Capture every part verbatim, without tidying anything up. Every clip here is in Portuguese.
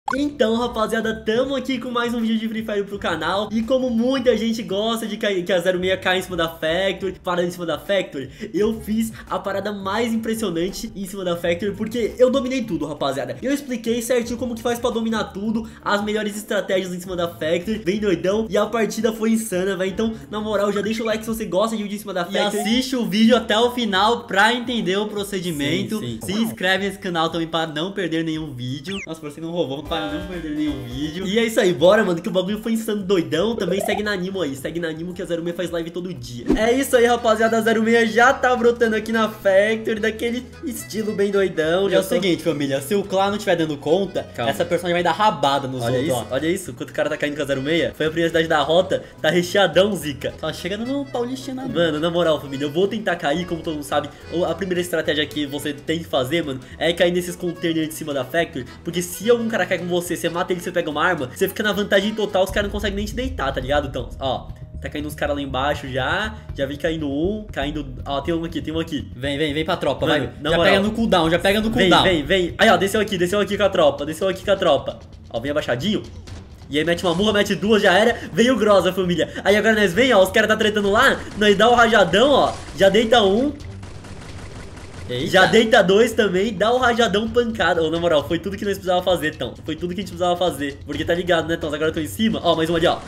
Então, rapaziada, tamo aqui com mais um vídeo de Free Fire pro canal. E como muita gente gosta de que a zero seis caia em cima da Factory, parada em cima da Factory, eu fiz a parada mais impressionante em cima da Factory, porque eu dominei tudo, rapaziada. Eu expliquei certinho como que faz pra dominar tudo, as melhores estratégias em cima da Factory, bem doidão. E a partida foi insana, velho. Então, na moral, já deixa o like se você gosta de vídeo em cima da Factory. E assiste o vídeo até o final pra entender o procedimento. Sim, sim. Se inscreve nesse canal também pra não perder nenhum vídeo. Nossa, você não roubou, pra não perder nenhum vídeo. E é isso aí, bora, mano, que o bagulho foi insano, doidão. Também segue na Animo aí, segue na Animo que a zero seis faz live todo dia. É isso aí, rapaziada, a zero seis já tá brotando aqui na Factory, daquele estilo bem doidão. E Já é o tô... seguinte, família, se o clã não estiver dando conta, Calma. essa personagem vai dar rabada nos Olha outros, isso, ó. olha isso, quando o cara tá caindo com a zero seis, foi a primeira cidade da rota, tá recheadão, zica. Só chega no Paulistina. Mano, na moral, família, eu vou tentar cair, como todo mundo sabe. A primeira estratégia que você tem que fazer, mano, é cair nesses containers de cima da Factory. Porque se algum cara cai com você, você mata ele, você pega uma arma, você fica na vantagem total, os caras não conseguem nem te deitar, tá ligado? Então, ó, tá caindo uns caras lá embaixo já, já vi caindo um, caindo... Ó, tem um aqui, tem um aqui. Vem, vem, vem pra tropa, Mano, vai. na Já moral. pega no cooldown, já pega no Vem, cooldown. vem, vem. Aí, ó, desceu aqui, desceu aqui com a tropa, desceu aqui com a tropa. Ó, vem abaixadinho. E aí mete uma murra, mete duas, já era. Veio grossa, família. Aí agora nós vem, ó, os caras tá tretando lá, nós dá o rajadão, ó, já deita um. Eita. Já deita dois também, dá o rajadão pancada. Ô, na moral, foi tudo que nós precisava fazer, Tão. Foi tudo que a gente precisava fazer. Porque tá ligado, né, Tão? Agora eu tô em cima. Ó, mais um ali, ó.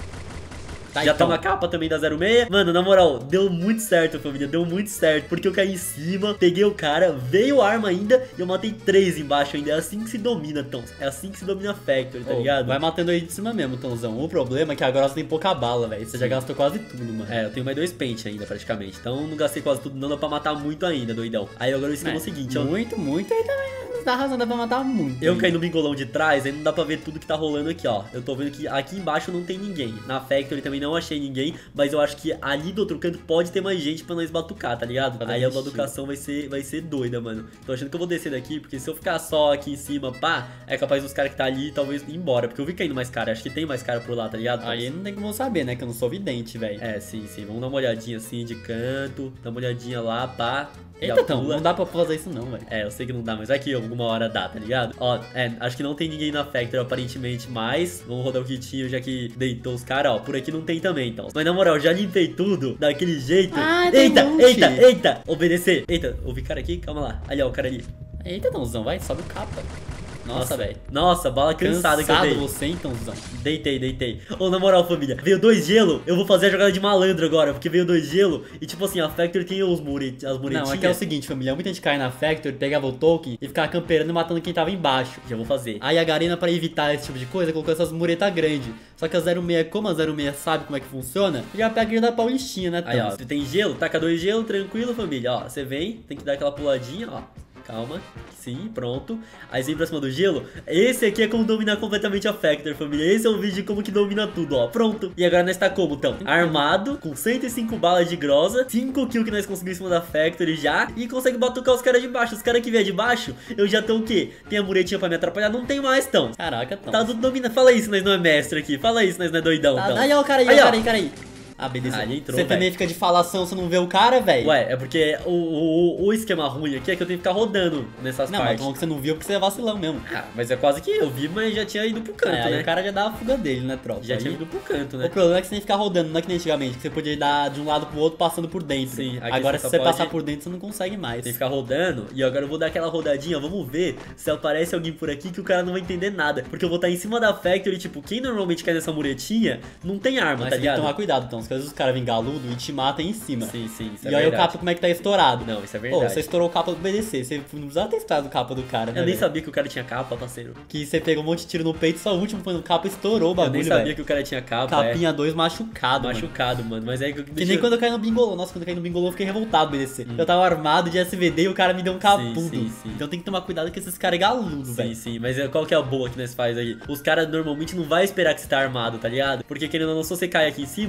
Tá, Já então. tá uma capa também da zero seis. Mano, na moral, deu muito certo, família. Deu muito certo. Porque eu caí em cima, peguei o cara, veio a arma ainda e eu matei três embaixo ainda. É assim que se domina, Tão. É assim que se domina a Factory, tá Ô, ligado? vai matando aí de cima mesmo, Tãozão. O problema é que agora você tem pouca bala, velho. Você já gastou quase tudo, mano. É, eu tenho mais dois pente ainda, praticamente. Então não gastei quase tudo, não dá pra matar muito ainda, doidão. Aí agora o esquema é o seguinte, ó. Muito, muito aí também. Dá razão, dá pra matar muito. Eu aí. caí no bingolão de trás, aí não dá pra ver tudo que tá rolando aqui, ó. Eu tô vendo que aqui embaixo não tem ninguém. Na Factory também não achei ninguém, mas eu acho que ali do outro canto pode ter mais gente pra nós batucar, tá ligado? Pra Aí a desistir. batucação vai ser, vai ser doida, mano. Tô achando que eu vou descer daqui, porque se eu ficar só aqui em cima, pá, é capaz dos caras que tá ali talvez ir embora. Porque eu vi caindo mais cara, acho que tem mais cara por lá, tá ligado? Aí não tem como eu saber, né? Que eu não sou vidente, velho. É, sim, sim. Vamos dar uma olhadinha assim de canto, dar uma olhadinha lá, pá. Eita, Já Tão, pula. não dá pra fazer isso não, velho. É, eu sei que não dá, mas vai que alguma hora dá, tá ligado? Ó, é, acho que não tem ninguém na Factory aparentemente mais. Vamos rodar o kitinho já que deitou os caras, ó. Por aqui não tem também, então. Mas na moral, já limpei tudo daquele jeito. Ah, tem eita, monte. eita, eita. Obedecer. Eita, ouvi cara aqui? Calma lá. Ali, ó, o cara ali. Eita, Tãozão, vai, sobe o capa. Nossa, velho. Nossa, bala cansada que eu Cansado dei. você, hein, Tãozão. Deitei, deitei. Ô, na moral, família, veio dois gelo. Eu vou fazer a jogada de malandro agora, porque veio dois gelo. E tipo assim, a Factory tem os muret as muretinhas. Não, é que é o seguinte, família. Muita gente cai na Factory, pegava o token e ficava camperando e matando quem tava embaixo. Já vou fazer. Aí a Garena, pra evitar esse tipo de coisa, colocou essas muretas grandes. Só que a zero seis, como a zero seis sabe como é que funciona, já pega da Paulistinha, né, Aí, ó, Tãoz? se tem gelo, taca dois gelo, tranquilo, família. Ó, você vem, tem que dar aquela puladinha, ó. Calma, sim, pronto. Aí vem pra cima do gelo. Esse aqui é como dominar completamente a Factory, família. Esse é o vídeo de como que domina tudo, ó. Pronto. E agora nós tá como, então? Armado, com cento e cinco balas de grosa, cinco kills que nós conseguimos em cima da Factory já. E consegue batucar os caras de baixo. Os caras que vier de baixo, eu já tô o quê? Tem a muretinha pra me atrapalhar? Não tem mais, então. Caraca, Tão. Tá tudo dominando. Fala isso, nós não é mestre aqui. Fala isso, nós não é doidão, Tá, então. aí, ó, o cara aí, Aí, ó, o ó. cara aí, cara aí. Ah, beleza. Ah, ele entrou, você velho. também fica de falação, você não vê o cara, velho? Ué, é porque o, o, o esquema ruim aqui é que eu tenho que ficar rodando nessas Não, mas partes. falando que você não viu porque você é vacilão mesmo. Ah, mas é quase que eu vi, mas já tinha ido pro canto, É, aí né? o cara já dá a fuga dele, né, tropa? Já Aí- tinha ido pro canto, né? O problema é que você tem que ficar rodando, não é que nem antigamente, que você podia dar de um lado pro outro passando por dentro. Sim, aqui agora você se só você passar pode- por dentro, você não consegue mais. Tem que ficar rodando, e agora eu vou dar aquela rodadinha, vamos ver se aparece alguém por aqui que o cara não vai entender nada. Porque eu vou estar em cima da Factory, tipo, quem normalmente cai nessa muretinha, não tem arma, Mas tá tem que ligado? tomar cuidado, então, porque às vezes os caras vêm galudo e te matam em cima. Sim, sim, isso é E aí o verdade. capa como é que tá estourado. Não, isso é Pô, verdade. você estourou o capa do B D C, você não precisava ter estourado o capa do cara, né? Eu nem velho? sabia que o cara tinha capa, parceiro. Que você pegou um monte de tiro no peito, só o último foi no capa e estourou o Eu bagulho, nem sabia velho. que o cara tinha capa, Capinha dois machucado, é. mano. Machucado, mano. Mas é que eu... Que nem quando eu caí no bingolô. Nossa, quando eu caí no bingolô eu fiquei revoltado, B D C. Eu tava armado de S V D e o cara me deu um capudo. Hum. sim, sim. Então tem que tomar cuidado com esses caras é galudo, Sim, velho. sim, mas é- qual que é a boa que nós faz aí? Os caras normalmente não vai esperar que você tá armado, tá ligado? Porque querendo ou não, se você cai aqui em cima, você tipo,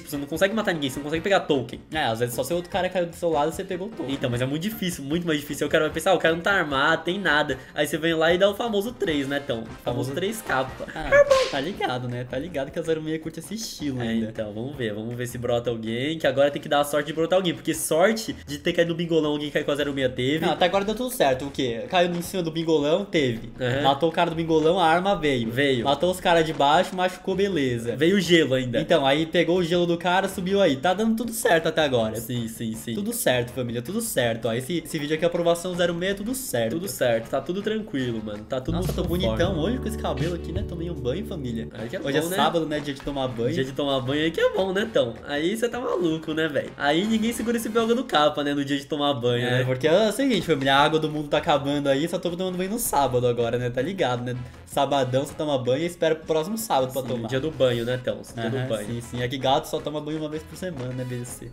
Tipo, você não consegue matar ninguém, você não consegue pegar token. É, às vezes só se o outro cara caiu do seu lado e você pegou o token. Então, mas é muito difícil, muito mais difícil. Aí o cara vai pensar, ah, o cara não tá armado, tem nada. Aí você vem lá e dá o famoso três, né, então? O famoso três capa. Ah, tá ligado, né? Tá ligado que a zero seis curte esse estilo É, ainda. então, vamos ver, vamos ver se brota alguém. Que agora tem que dar a sorte de brotar alguém. Porque sorte de ter caído no bingolão, alguém cair com a zero seis teve. Não, até agora deu tudo certo. O quê? Caiu em cima do bingolão, teve. Uhum. Matou o cara do bingolão, a arma veio. Veio. Matou os caras de baixo, machucou, beleza. Veio gelo ainda. Então, aí pegou o gelo do cara, subiu aí. Tá dando tudo certo até agora. Sim, sim, sim. Tudo certo, família, tudo certo. Ó, esse, esse vídeo aqui, aprovação zero seis, tudo certo. Tudo certo, tá tudo tranquilo, mano. Tá tudo Nossa, tô conforme. bonitão hoje com esse cabelo aqui, né? Tomei um banho, família. Aí que é Hoje bom, é né? sábado, né? Dia de tomar banho. Dia de tomar banho aí que é bom, né, Tão? Aí você tá maluco, né, velho? Aí ninguém segura esse belga do capa, né, no dia de tomar banho, É, né? porque é o seguinte, família, a água do mundo tá acabando aí, só tô tomando banho no sábado agora, né? Tá ligado, né? Sabadão você toma banho e espera pro próximo sábado pra Sim, tomar. dia do banho, né, Tão? Dia Aham, do banho. Sim, sim. Aqui gato só toma banho uma vez por semana, né, B C?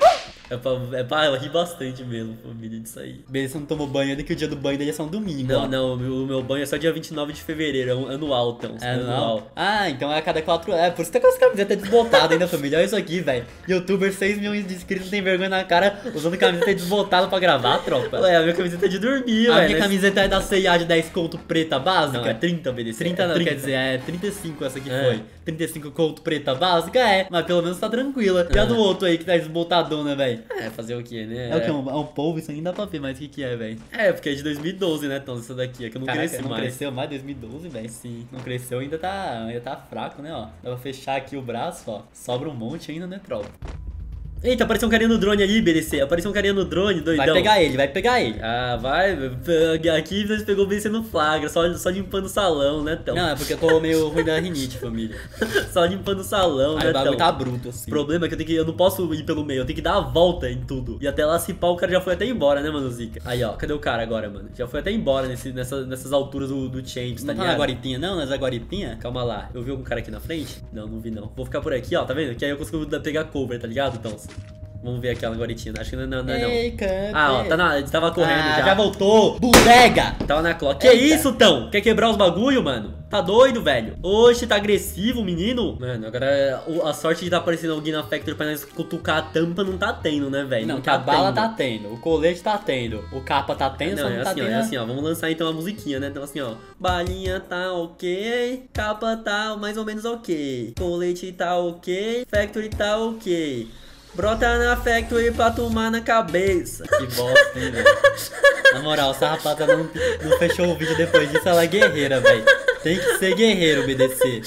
É pra, é pra rir bastante mesmo, família, disso aí. B C não tomou banho ainda que o dia do banho dele é só um domingo, Não, ó. não, o meu, o meu banho é só dia vinte e nove de fevereiro, é um anual, Tão. É, não. Ah, então é a cada quatro. É, por isso que tá com as camisetas desbotadas ainda, família. Olha isso aqui, velho. Youtuber seis milhões de inscritos, não tem vergonha na cara usando camiseta desbotada pra gravar, tropa. Ué, a minha camiseta é de dormir, A ué, minha né? camiseta é da C e A de dez conto preta básica. Não, é trinta, B D C. trinta é não, trinta. quer dizer, é trinta e cinco essa que É. foi. trinta e cinco conto preta básica, é. Mas pelo menos tá tranquila. E a É. do outro aí que tá desbotadona, velho. É, fazer o quê, né? É o que? É um, é um polvo? Isso aí não dá pra ver mais o que que é, velho. É, porque é de dois mil e doze, né, Tão? Essa daqui, é que eu não Caraca, cresci não mais. cresceu mais dois mil e doze, velho. Sim. Não cresceu, ainda tá, ainda tá fraco, né, ó. Dá pra fechar aqui o braço, ó. Sobra um monte ainda, né, tropa? Eita, apareceu um carinha no drone ali, B D C. Apareceu um carinha no drone, doidão. Vai pegar ele, vai pegar ele. Ah, vai. Aqui nós pegou o B D C no flagra, só, só limpando o salão, né, Tão? Não, é porque eu tô meio ruim da rinite, família. Só limpando o salão, Aí né, o bagulho Tão? tá bruto, assim. O problema é que eu tenho que. Eu não posso ir pelo meio, eu tenho que dar a volta em tudo. E até lá se pá, o cara já foi até embora, né, mano, Zica? Aí, ó, cadê o cara agora, mano? Já foi até embora nesse, nessa, nessas alturas do, do Champs, tá Não tá na ligado? guaripinha, não? Nas guaripinha? Calma lá, eu vi algum cara aqui na frente? Não, não vi não. Vou ficar por aqui, ó, tá vendo? Que aí eu consigo dar- pegar cover, tá ligado, Tão? Vamos ver aquela guaritinha. Acho que não, não, não é não. Ei, cante. Ah, ó, tá na, ele tava correndo Ah, já. já voltou. Bodega. Tava na clock. Que Eita. isso, Tão? Quer quebrar os bagulho, mano? Tá doido, velho? Oxe, tá agressivo, menino? Mano, agora o- a sorte de tá aparecendo alguém na Factory pra nós cutucar a tampa não tá tendo, né, velho? Não, que a bala tendo. tá tendo, o colete tá tendo, o capa tá tendo, Não, só é não tá assim, ó, tendo. é assim, ó. Vamos lançar então a musiquinha, né? Então assim, ó. Balinha tá ok, capa tá mais ou menos ok, colete tá ok, Factory tá ok. Brota na Factory pra tomar na cabeça. Que bosta, hein, velho. Na moral, se a rapaziada não, não fechou o vídeo depois disso, ela é guerreira, velho. Tem que ser guerreiro, B D C.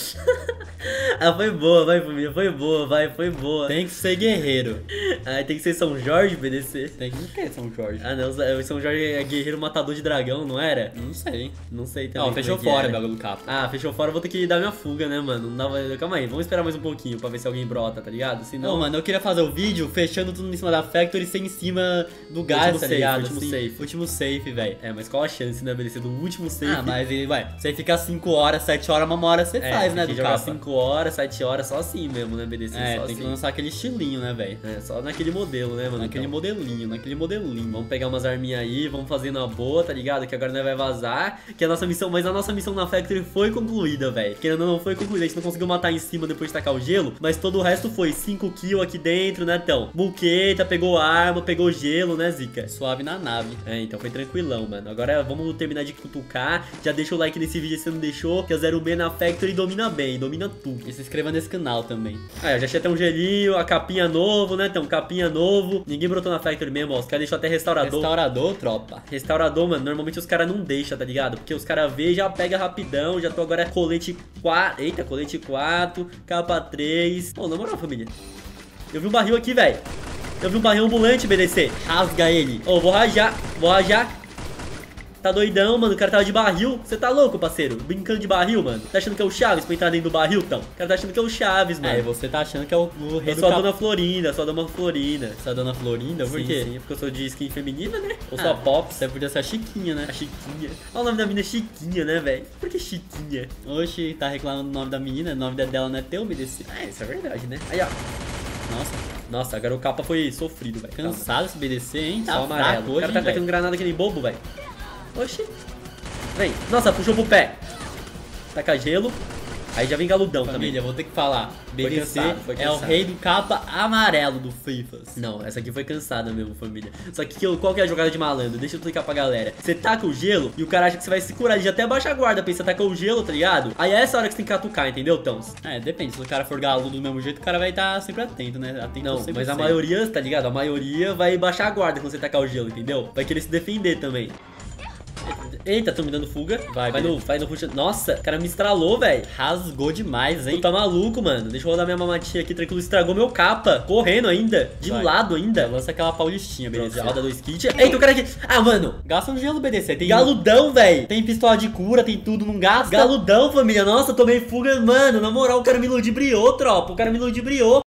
Ah, foi boa, vai, família. Foi boa, vai, foi boa. Tem que ser guerreiro. Ah, tem que ser São Jorge, B D C. Tem que ser São Jorge. Ah, não, o São Jorge é guerreiro matador de dragão, não era? Não sei. Não sei também. Não, fechou como é que fora o era. bagulho do capa. Ah, fechou fora, eu vou ter que dar minha fuga, né, mano? Não dava. Calma aí, vamos esperar mais um pouquinho pra ver se alguém brota, tá ligado? Senão. Não, mano, eu queria fazer o vídeo fechando tudo em cima da Factory sem em cima do gás, Último tá safe, ligado? último Assim, safe. Último safe, velho. É, mas qual a chance, né, B D C, do último save? Ah, mas ele, vai, você fica cinco horas, sete horas, uma hora você é, faz, né, tem do que jogar capa. cinco horas, sete horas, só assim mesmo, né, B D C? É, só tem assim. que lançar aquele estilinho, né, velho? É, só naquele modelo, né, mano? Naquele Então, modelinho, naquele modelinho. vamos pegar umas arminhas aí, vamos fazer na boa, tá ligado? Que agora nós vai vazar. Que a nossa missão, mas a nossa missão na Factory foi concluída, velho. Querendo ou não, foi concluída. A gente não conseguiu matar em cima depois de tacar o gelo, mas todo o resto foi cinco kills aqui dentro, né, então? Mulqueta, pegou arma, pegou gelo, né, Zica? Suave na nave. É, então foi tranquilão, mano. Agora vamos terminar de cutucar. Já deixa o like nesse vídeo se você não deixou, que a zero seis na Factory domina bem, domina tudo. E se inscreva nesse canal também. Ah, eu já achei até um gelinho, a capinha novo, né? Então, capinha novo. Ninguém brotou na Factory mesmo, ó. Os caras deixou até restaurador. Restaurador, tropa. Restaurador, mano, normalmente os caras não deixam, tá ligado? Porque os caras vê e já pega rapidão. Já tô agora colete quatro. Eita, colete quatro, capa três. Pô, na moral, família. Eu vi um barril aqui, velho. Eu vi um barril ambulante, B D C. Rasga ele. Ô, vou rajar, vou rajar. Tá doidão, mano. O cara tava de barril. Você tá louco, parceiro? Brincando de barril, mano. Tá achando que é o Chaves pra entrar dentro do barril, então? O cara tá achando que é o Chaves, mano. É, e você tá achando que é o, o rei Eu do sou a cap... dona Florinda, sou a dona Florinda. Você é a dona Florinda? Por Sim, quê? sim, porque eu sou de skin feminina, né? Eu sou Ah, a Pops. Você podia ser a Chiquinha, né? A Chiquinha. Olha o nome da menina, Chiquinha, né, velho? Por que Chiquinha? Oxi, tá reclamando do nome da menina, o nome dela não é teu, B D C. Ah, isso é verdade, né? Aí, ó. Nossa, Nossa, agora o capa foi sofrido, velho. cansado esse B D C, hein? Só Tá amarelo. fraco O hoje, cara tá hein, atacando velho? granada que nem bobo, velho. Oxi. Vem. Nossa, puxou pro pé. Taca gelo. Aí já vem galudão Família, também. vou ter que falar. B D C cansado, foi é o cansado. rei do capa amarelo do Fifas. Não, essa aqui foi cansada mesmo, família. Só que que eu- qual que é a jogada de malandro? Deixa eu explicar pra galera. Você taca o gelo e o cara acha que você vai se curar. Ele já até abaixa a guarda, pensa, taca o gelo, tá ligado? Aí é essa hora que você tem que catucar, entendeu, Tons? É, depende. Se o cara for galudo do mesmo jeito, o cara vai estar sempre atento, né? Atento Não, cem por mas a cento. maioria, tá ligado? A maioria vai baixar a guarda quando você tacar o gelo, entendeu? Vai querer se defender também. Eita, tô me dando fuga. Vai, vai beleza. no, vai no puxa. Nossa, o cara me estralou, velho. Rasgou demais, hein? Tu tá maluco, mano. Deixa eu rodar minha mamatinha aqui, tranquilo. Estragou meu capa. Correndo ainda. De Vai. lado ainda. Lança aquela paulistinha, Pronto, beleza? já roda dois kits. Eita, o cara aqui. Ah, mano. Gasta um gelo, B D C. Tem Galudão, velho. Tem pistola de cura, tem tudo, não gasta. Galudão, família. Nossa, tomei fuga. Mano, na moral, o cara me ludibriou, tropa. O cara me ludibriou.